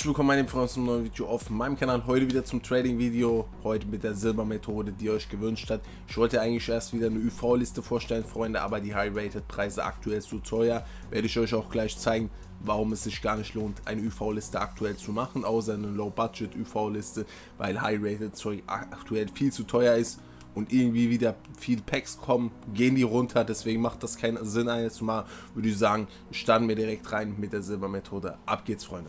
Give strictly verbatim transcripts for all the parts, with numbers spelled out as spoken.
Herzlich willkommen meine Freunde zum neuen Video auf meinem Kanal. Heute wieder zum Trading Video, heute mit der Silbermethode, die ihr euch gewünscht habt. Ich wollte eigentlich erst wieder eine Ü V-Liste vorstellen, Freunde, aber die High-Rated-Preise aktuell zu teuer. Werde ich euch auch gleich zeigen, warum es sich gar nicht lohnt, eine Ü V-Liste aktuell zu machen, außer eine Low-Budget-Ü V-Liste, weil High-Rated-Zeug aktuell viel zu teuer ist. Und irgendwie wieder viele Packs kommen, gehen die runter, deswegen macht das keinen Sinn, eine zu machen. Würde ich sagen, starten wir direkt rein mit der Silbermethode. Ab geht's, Freunde.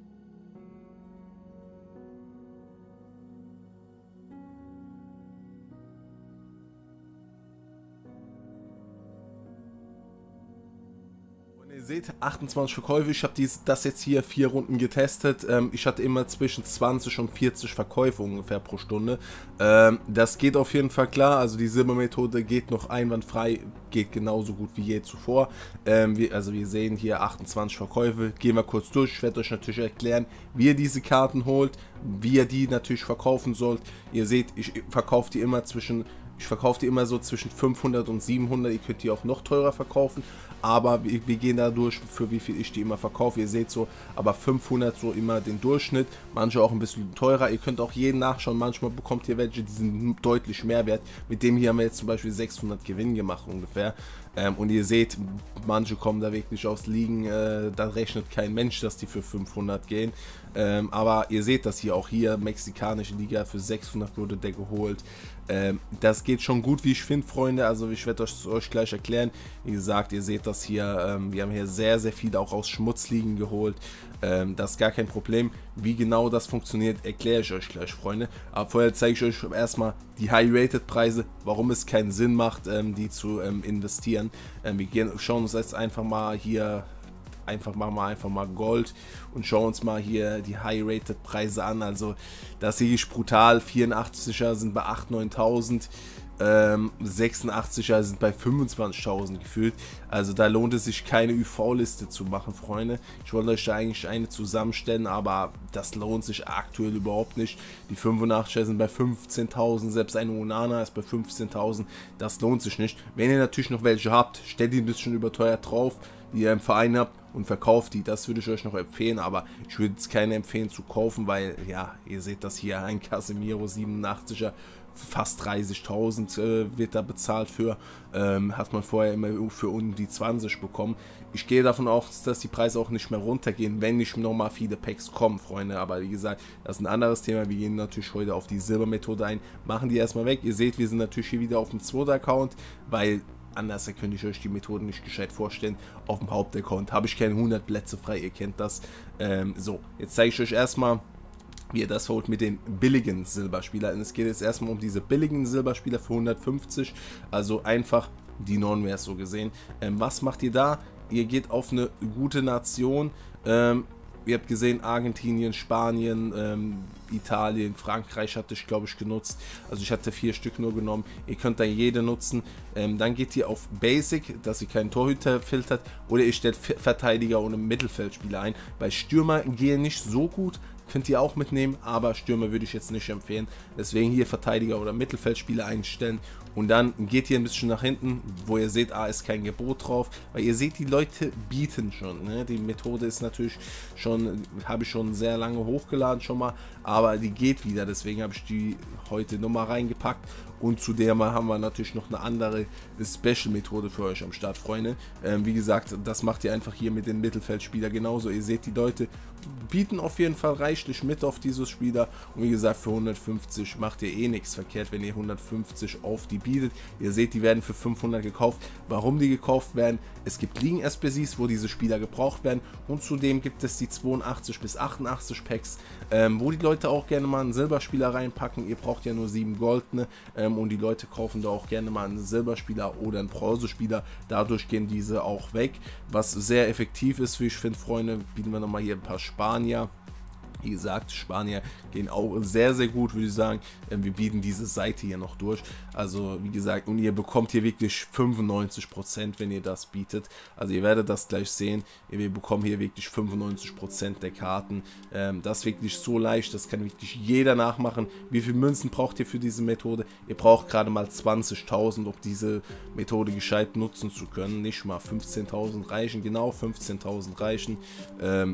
Ihr seht, achtundzwanzig Verkäufe. Ich habe das jetzt hier vier Runden getestet. Ähm, ich hatte immer zwischen zwanzig und vierzig Verkäufe ungefähr pro Stunde. Ähm, das geht auf jeden Fall klar. Also die Silbermethode geht noch einwandfrei, geht genauso gut wie je zuvor. Ähm, wir, also wir sehen hier achtundzwanzig Verkäufe. Gehen wir kurz durch. Ich werde euch natürlich erklären, wie ihr diese Karten holt, wie ihr die natürlich verkaufen sollt. Ihr seht, ich verkaufe die immer zwischen... Ich verkaufe die immer so zwischen fünfhundert und siebenhundert. Ihr könnt die auch noch teurer verkaufen. Aber wir, wir gehen da durch, für wie viel ich die immer verkaufe. Ihr seht so, aber fünfhundert so immer den Durchschnitt. Manche auch ein bisschen teurer. Ihr könnt auch jeden nachschauen. Manchmal bekommt ihr welche, die sind deutlich mehr wert. Mit dem hier haben wir jetzt zum Beispiel sechshundert Gewinn gemacht ungefähr. Ähm, und ihr seht, manche kommen da wirklich aufs Liegen. Äh, da rechnet kein Mensch, dass die für fünfhundert gehen. Ähm, aber ihr seht das hier auch hier. Mexikanische Liga für sechshundert wurde der geholt. Ähm, das geht schon gut, wie ich finde, Freunde. Also ich werde euch, euch gleich erklären. Wie gesagt, ihr seht das hier. Ähm, wir haben hier sehr, sehr viele auch aus Schmutzligen geholt. Ähm, das ist gar kein Problem. Wie genau das funktioniert, erkläre ich euch gleich, Freunde. Aber vorher zeige ich euch erstmal die High-Rated-Preise, warum es keinen Sinn macht, ähm, die zu ähm, investieren. Ähm, wir gehen, schauen uns jetzt einfach mal hier... Einfach machen wir einfach mal Gold und schauen uns mal hier die High-Rated Preise an. Also das sehe ich brutal. vierundachtziger sind bei acht, neuntausend, ähm, sechsundachtziger sind bei fünfundzwanzigtausend gefühlt. Also da lohnt es sich keine Ü V-Liste zu machen, Freunde. Ich wollte euch da eigentlich eine zusammenstellen, aber das lohnt sich aktuell überhaupt nicht. Die fünfundachtziger sind bei fünfzehntausend, selbst eine Onana ist bei fünfzehntausend. Das lohnt sich nicht. Wenn ihr natürlich noch welche habt, stellt die ein bisschen überteuert drauf, die ihr im Verein habt, und verkauft die. Das würde ich euch noch empfehlen, aber ich würde es keine empfehlen zu kaufen, weil, ja, ihr seht das hier, ein Casemiro siebenundachtziger, fast dreißigtausend äh, wird da bezahlt für, ähm, hat man vorher immer für um die zwanzig bekommen. Ich gehe davon aus, dass die Preise auch nicht mehr runtergehen, wenn nicht nochmal viele Packs kommen, Freunde, aber wie gesagt, das ist ein anderes Thema. Wir gehen natürlich heute auf die Silbermethode ein, machen die erstmal weg. Ihr seht, wir sind natürlich hier wieder auf dem zweiten Account, weil anders könnte ich euch die Methoden nicht gescheit vorstellen. Auf dem Hauptaccount habe ich keine hundert Plätze frei, ihr kennt das. Ähm, so, jetzt zeige ich euch erstmal, wie ihr das holt mit den billigen Silberspielern. Es geht jetzt erstmal um diese billigen Silberspieler für hundertfünfzig, also einfach die Non-Wares so gesehen. Ähm, was macht ihr da? Ihr geht auf eine gute Nation. Ähm, Ihr habt gesehen, Argentinien, Spanien, ähm, Italien, Frankreich hatte ich, glaube ich, genutzt. Also ich hatte vier Stück nur genommen. Ihr könnt da jede nutzen. Ähm, dann geht ihr auf Basic, dass ihr keinen Torhüter filtert. Oder ihr stellt Verteidiger ohne Mittelfeldspieler ein. Bei Stürmer gehen nicht so gut. Könnt ihr auch mitnehmen, aber Stürmer würde ich jetzt nicht empfehlen. Deswegen hier Verteidiger oder Mittelfeldspieler einstellen. Und dann geht ihr ein bisschen nach hinten, wo ihr seht, ah, ist kein Gebot drauf. Weil ihr seht, die Leute bieten schon. Ne? Die Methode ist natürlich schon, habe ich schon sehr lange hochgeladen schon mal. Aber die geht wieder, deswegen habe ich die heute nochmal reingepackt. Und zu der mal haben wir natürlich noch eine andere Special-Methode für euch am Start, Freunde. Ähm, wie gesagt, das macht ihr einfach hier mit den Mittelfeldspielern genauso. Ihr seht, die Leute bieten auf jeden Fall reichlich mit auf dieses Spieler. Und wie gesagt, für hundertfünfzig macht ihr eh nichts verkehrt, wenn ihr hundertfünfzig auf die bietet. Ihr seht, die werden für fünfhundert gekauft. Warum die gekauft werden? Es gibt Ligen-S B Cs, wo diese Spieler gebraucht werden. Und zudem gibt es die zweiundachtzig bis achtundachtzig Packs, ähm, wo die Leute auch gerne mal einen Silberspieler reinpacken. Ihr braucht ja nur sieben goldene. Ähm, und die Leute kaufen da auch gerne mal einen Silberspieler oder einen Bronzespieler. Dadurch gehen diese auch weg, was sehr effektiv ist, wie ich finde, Freunde. Bieten wir nochmal hier ein paar Spanier. Wie gesagt, Spanier gehen auch sehr, sehr gut, würde ich sagen. Wir bieten diese Seite hier noch durch. Also, wie gesagt, und ihr bekommt hier wirklich fünfundneunzig Prozent, wenn ihr das bietet. Also, ihr werdet das gleich sehen. Wir bekommen hier wirklich fünfundneunzig Prozent der Karten. Das ist wirklich so leicht, das kann wirklich jeder nachmachen. Wie viele Münzen braucht ihr für diese Methode? Ihr braucht gerade mal zwanzigtausend, um diese Methode gescheit nutzen zu können. Nicht mal fünfzehntausend reichen, genau fünfzehntausend reichen. Ähm,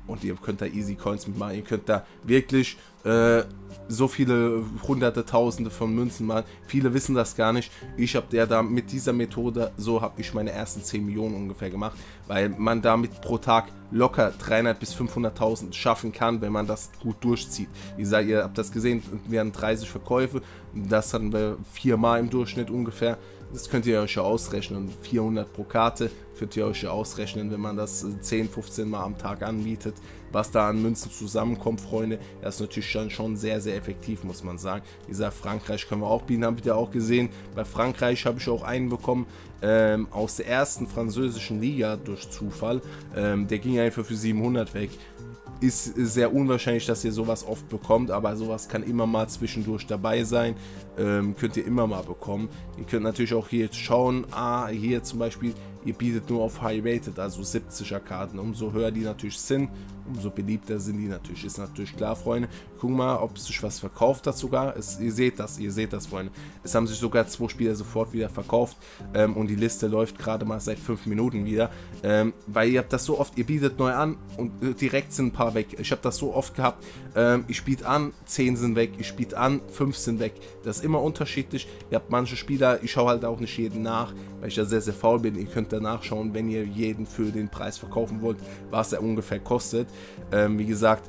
und ihr könnt da easy Coins mitmachen. Ihr könnt da wirklich äh, so viele hunderte, tausende von Münzen machen. Viele wissen das gar nicht. Ich habe der da mit dieser Methode, so habe ich meine ersten zehn Millionen ungefähr gemacht, weil man damit pro Tag locker dreihundert bis fünfhunderttausend schaffen kann, wenn man das gut durchzieht. Wie gesagt, ihr habt das gesehen, wir haben dreißig Verkäufe, das hatten wir viermal im Durchschnitt ungefähr. Das könnt ihr euch ja ausrechnen, vierhundert pro Karte könnt ihr euch ja ausrechnen, wenn man das zehn, fünfzehn Mal am Tag anbietet, was da an Münzen zusammenkommt, Freunde. Das ist natürlich dann schon sehr, sehr effektiv, muss man sagen. Wie gesagt, Frankreich können wir auch bieten, habt ihr auch gesehen. Bei Frankreich habe ich auch einen bekommen, ähm, aus der ersten französischen Liga durch Zufall. Ähm, der ging einfach für siebenhundert weg. Ist sehr unwahrscheinlich, dass ihr sowas oft bekommt, aber sowas kann immer mal zwischendurch dabei sein. Ähm, könnt ihr immer mal bekommen. Ihr könnt natürlich auch hier schauen, ah, hier zum Beispiel, ihr bietet nur auf High Rated, also siebziger Karten. Umso höher die natürlich sind, umso beliebter sind die natürlich. Ist natürlich klar, Freunde. Gucken mal, ob sich was verkauft hat sogar. Es, ihr seht das, ihr seht das, Freunde. Es haben sich sogar zwei Spieler sofort wieder verkauft ähm, und die Liste läuft gerade mal seit fünf Minuten wieder. Ähm, weil ihr habt das so oft, ihr bietet neu an und äh, direkt sind ein paar weg. Ich habe das so oft gehabt, ähm, ich biete an, zehn sind weg, ich biete an, fünf sind weg. Das ist immer unterschiedlich. Ihr habt manche Spieler, ich schaue halt auch nicht jeden nach, weil ich ja sehr, sehr faul bin. Ihr könnt da nachschauen, wenn ihr jeden für den Preis verkaufen wollt, was er ungefähr kostet. Ähm, wie gesagt,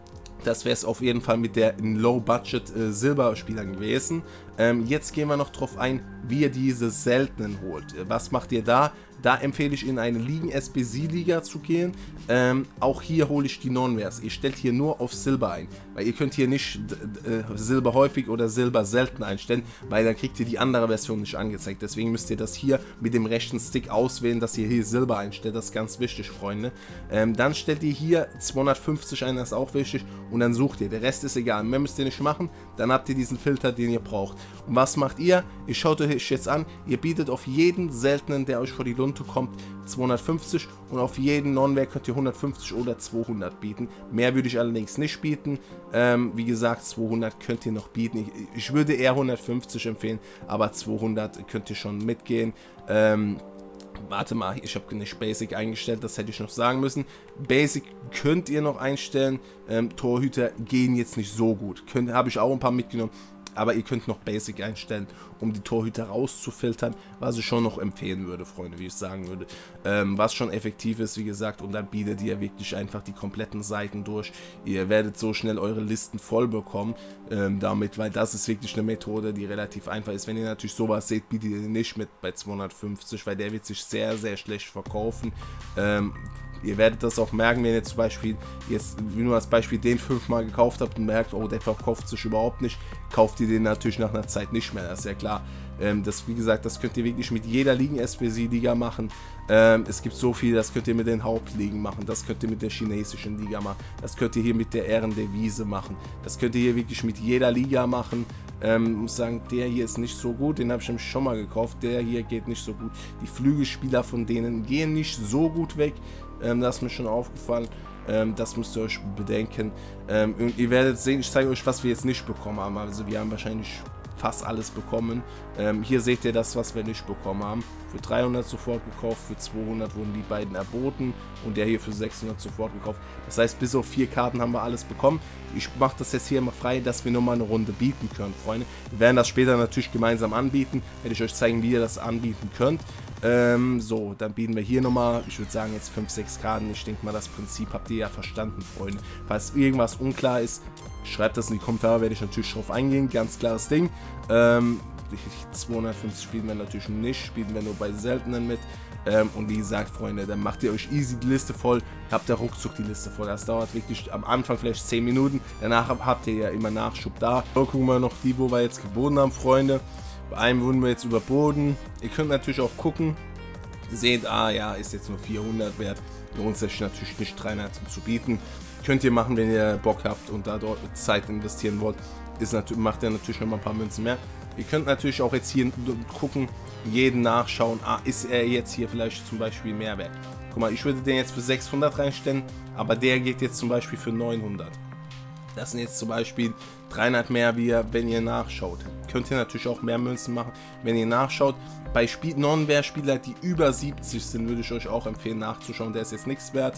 das wäre es auf jeden Fall mit der Low-Budget äh, Silberspielern gewesen. Ähm, jetzt gehen wir noch drauf ein, wie ihr diese seltenen holt. Was macht ihr da? Da empfehle ich in eine Ligen-S B C-Liga zu gehen. Ähm, auch hier hole ich die Non-Rares. Ihr stellt hier nur auf Silber ein, weil ihr könnt hier nicht äh, Silber häufig oder Silber selten einstellen, weil dann kriegt ihr die andere Version nicht angezeigt. Deswegen müsst ihr das hier mit dem rechten Stick auswählen, dass ihr hier Silber einstellt. Das ist ganz wichtig, Freunde. Ähm, dann stellt ihr hier zweihundertfünfzig ein, das ist auch wichtig. Und dann sucht ihr. Der Rest ist egal. Mehr müsst ihr nicht machen. Dann habt ihr diesen Filter, den ihr braucht. Und was macht ihr? Ihr schaut euch jetzt an. Ihr bietet auf jeden seltenen, der euch vor die Lunte kommt, zweihundertfünfzig und auf jeden Non-Rare könnt ihr hundertfünfzig oder zweihundert bieten. Mehr würde ich allerdings nicht bieten. Ähm, wie gesagt, zweihundert könnt ihr noch bieten. Ich, ich würde eher hundertfünfzig empfehlen, aber zweihundert könnt ihr schon mitgehen. Ähm, Warte mal, ich habe nicht Basic eingestellt, das hätte ich noch sagen müssen. Basic könnt ihr noch einstellen. Ähm, Torhüter gehen jetzt nicht so gut. Habe ich auch ein paar mitgenommen. Aber ihr könnt noch Basic einstellen, um die Torhüter rauszufiltern, was ich schon noch empfehlen würde, Freunde, wie ich sagen würde. Ähm, was schon effektiv ist, wie gesagt, und dann bietet ihr wirklich einfach die kompletten Seiten durch. Ihr werdet so schnell eure Listen voll bekommen ähm, damit, weil das ist wirklich eine Methode, die relativ einfach ist. Wenn ihr natürlich sowas seht, bietet ihr nicht mit bei zweihundertfünfzig, weil der wird sich sehr, sehr schlecht verkaufen. Ähm, Ihr werdet das auch merken, wenn ihr zum Beispiel jetzt, wie nur als Beispiel, den fünfmal gekauft habt und merkt, oh, der verkauft sich überhaupt nicht, kauft ihr den natürlich nach einer Zeit nicht mehr, das ist ja klar. Ähm, das, wie gesagt, das könnt ihr wirklich mit jeder Ligen-S B C-Liga machen. Ähm, es gibt so viel, das könnt ihr mit den Hauptligen machen, das könnt ihr mit der chinesischen Liga machen, das könnt ihr hier mit der Ehrendevise machen, das könnt ihr hier wirklich mit jeder Liga machen. Ähm, muss sagen, der hier ist nicht so gut, den habe ich nämlich schon mal gekauft, der hier geht nicht so gut. Die Flügelspieler von denen gehen nicht so gut weg, ähm, das ist mir schon aufgefallen. Ähm, das müsst ihr euch bedenken. Ähm, und ihr werdet sehen, ich zeige euch, was wir jetzt nicht bekommen haben. Also wir haben wahrscheinlich fast alles bekommen. Ähm, hier seht ihr das, was wir nicht bekommen haben. Für dreihundert sofort gekauft, für zweihundert wurden die beiden erboten und der hier für sechshundert sofort gekauft. Das heißt, bis auf vier Karten haben wir alles bekommen. Ich mache das jetzt hier mal frei, dass wir nochmal eine Runde bieten können, Freunde. Wir werden das später natürlich gemeinsam anbieten. Werde ich euch zeigen, wie ihr das anbieten könnt. Ähm, so, dann bieten wir hier nochmal, ich würde sagen jetzt fünf, sechs Karten. Ich denke mal, das Prinzip habt ihr ja verstanden, Freunde. Falls irgendwas unklar ist, schreibt das in die Kommentare, werde ich natürlich drauf eingehen. Ganz klares Ding. Ähm, zweihundertfünfzig spielen wir natürlich nicht, spielen wir nur bei seltenen mit. Ähm, und wie gesagt, Freunde, dann macht ihr euch easy die Liste voll, habt ihr ruckzuck die Liste voll. Das dauert wirklich am Anfang vielleicht zehn Minuten, danach habt ihr ja immer Nachschub da. So, gucken wir noch die, wo wir jetzt geboten haben, Freunde. Bei einem wurden wir jetzt überboten. Ihr könnt natürlich auch gucken, seht, ah ja, ist jetzt nur vierhundert wert, lohnt sich natürlich nicht dreihundert zu bieten. Könnt ihr machen, wenn ihr Bock habt und da dort Zeit investieren wollt, ist natürlich, macht ihr natürlich noch mal ein paar Münzen mehr. Ihr könnt natürlich auch jetzt hier gucken, jeden nachschauen, ah, ist er jetzt hier vielleicht zum Beispiel mehr wert. Guck mal, ich würde den jetzt für sechshundert reinstellen, aber der geht jetzt zum Beispiel für neunhundert. Das sind jetzt zum Beispiel dreihundert mehr, wie ihr, wenn ihr nachschaut. Könnt ihr natürlich auch mehr Münzen machen, wenn ihr nachschaut. Bei Non-Wehr-Spieler, die über siebzig sind, würde ich euch auch empfehlen nachzuschauen. Der ist jetzt nichts wert.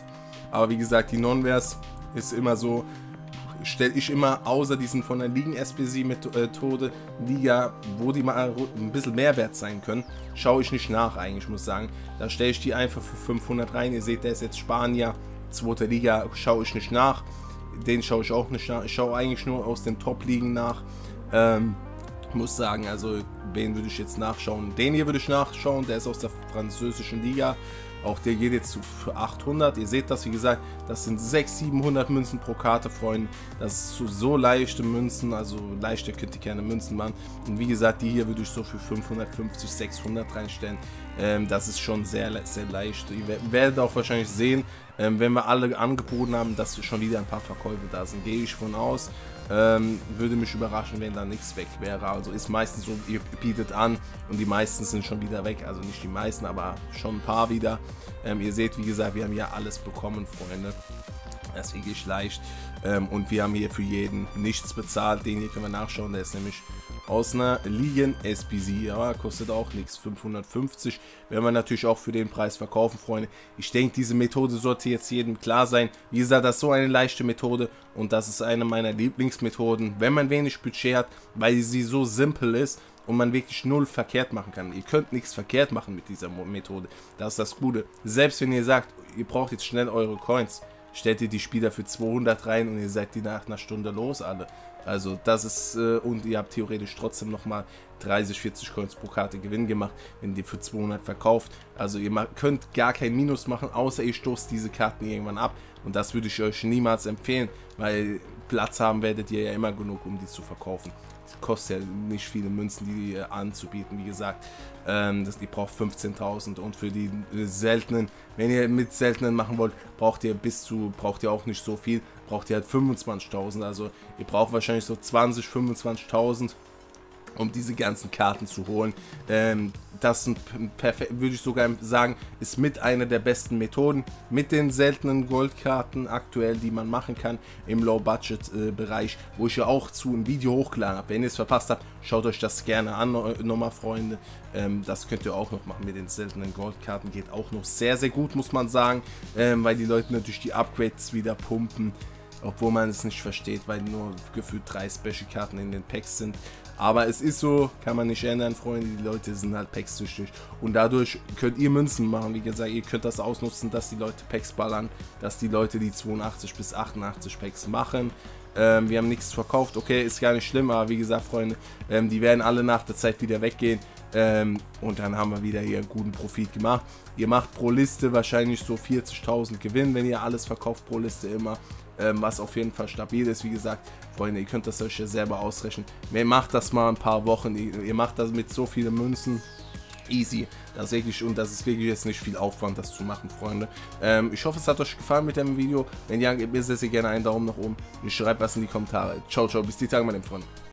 Aber wie gesagt, die Non-Wares ist immer so, stelle ich immer außer diesen von der Ligen-S B C-Methode, Liga, wo die mal ein bisschen mehr wert sein können, schaue ich nicht nach eigentlich, muss sagen. Da stelle ich die einfach für fünfhundert rein. Ihr seht, der ist jetzt Spanier, zweite Liga, schaue ich nicht nach. Den schaue ich auch nicht nach. Ich schaue eigentlich nur aus den Top-Ligen nach. Ähm, muss sagen, also wen würde ich jetzt nachschauen? Den hier würde ich nachschauen, der ist aus der französischen Liga. Auch der geht jetzt für achthundert. Ihr seht das, wie gesagt, das sind sechshundert, siebenhundert Münzen pro Karte, Freunde. Das ist so, so leichte Münzen, also leichter könnt ihr keine Münzen machen. Und wie gesagt, die hier würde ich so für fünfhundertfünfzig, sechshundert reinstellen. Ähm, das ist schon sehr, sehr leicht. Ihr werdet auch wahrscheinlich sehen, ähm, wenn wir alle angeboten haben, dass schon wieder ein paar Verkäufe da sind. Gehe ich von aus. Ähm, würde mich überraschen, wenn da nichts weg wäre. Also ist meistens so, ihr bietet an und die meisten sind schon wieder weg. Also nicht die meisten, aber schon ein paar wieder. Ähm, ihr seht, wie gesagt, wir haben ja alles bekommen, Freunde. Das ist wirklich leicht. Ähm, und wir haben hier für jeden nichts bezahlt. Den hier können wir nachschauen. Der ist nämlich aus einer Ligen-S B C. Ja, kostet auch nichts. fünfhundertfünfzig. Werden wir natürlich auch für den Preis verkaufen, Freunde. Ich denke, diese Methode sollte jetzt jedem klar sein. Wie gesagt, das ist so eine leichte Methode. Und das ist eine meiner Lieblingsmethoden, wenn man wenig Budget hat, weil sie so simpel ist und man wirklich null verkehrt machen kann. Ihr könnt nichts verkehrt machen mit dieser Methode. Das ist das Gute. Selbst wenn ihr sagt, ihr braucht jetzt schnell eure Coins, stellt ihr die Spieler für zweihundert rein und ihr seid die nach einer Stunde los alle. Also das ist, äh, und ihr habt theoretisch trotzdem nochmal dreißig, vierzig Coins pro Karte Gewinn gemacht, wenn ihr für zweihundert verkauft. Also ihr könnt gar kein Minus machen, außer ihr stoßt diese Karten irgendwann ab. Und das würde ich euch niemals empfehlen, weil Platz haben werdet ihr ja immer genug, um die zu verkaufen. Das kostet ja nicht viele Münzen, die ihr anzubieten, wie gesagt. Ähm, das, ihr braucht fünfzehntausend und für die seltenen, wenn ihr mit seltenen machen wollt, braucht ihr bis zu, braucht ihr auch nicht so viel, braucht ihr halt fünfundzwanzigtausend. Also ihr braucht wahrscheinlich so zwanzig, fünfundzwanzigtausend, um diese ganzen Karten zu holen. Ähm, das sind perfekt, würde ich sogar sagen, ist mit einer der besten Methoden mit den seltenen Goldkarten aktuell, die man machen kann im Low-Budget-Bereich, äh, wo ich ja auch zu ein Video hochgeladen habe. Wenn ihr es verpasst habt, schaut euch das gerne an, nochmal, Freunde. Ähm, das könnt ihr auch noch machen mit den seltenen Goldkarten. Geht auch noch sehr, sehr gut, muss man sagen, ähm, weil die Leute natürlich die Upgrades wieder pumpen. Obwohl man es nicht versteht, weil nur gefühlt drei Special-Karten in den Packs sind. Aber es ist so, kann man nicht ändern, Freunde. Die Leute sind halt Packs-süchtig. Und dadurch könnt ihr Münzen machen. Wie gesagt, ihr könnt das ausnutzen, dass die Leute Packs ballern. Dass die Leute die zweiundachtzig bis achtundachtzig Packs machen. Ähm, wir haben nichts verkauft. Okay, ist gar nicht schlimm. Aber wie gesagt, Freunde, ähm, die werden alle nach der Zeit wieder weggehen. Ähm, und dann haben wir wieder hier einen guten Profit gemacht. Ihr macht pro Liste wahrscheinlich so vierzigtausend Gewinn, wenn ihr alles verkauft pro Liste immer. Ähm, was auf jeden Fall stabil ist, wie gesagt, Freunde, ihr könnt das euch ja selber ausrechnen. Ihr macht das mal ein paar Wochen, ihr, ihr macht das mit so vielen Münzen, easy, das ist wirklich, und das ist wirklich jetzt nicht viel Aufwand, das zu machen, Freunde. Ähm, ich hoffe, es hat euch gefallen mit dem Video. Wenn ja, gebt mir sehr, sehr gerne einen Daumen nach oben und schreibt was in die Kommentare. Ciao, ciao, bis die Tage, meine Freunde.